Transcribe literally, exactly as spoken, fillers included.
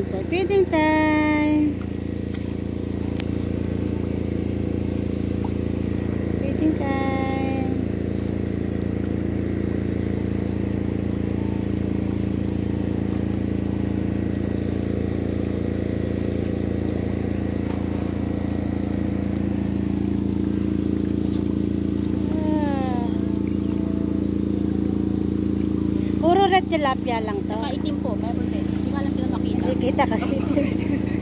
time for feeding time. Feeding time. Ah. Puro red tilapia lang to. Saka itim po, meron din. Hindi nga lang sila makita. Hindi kita kasi.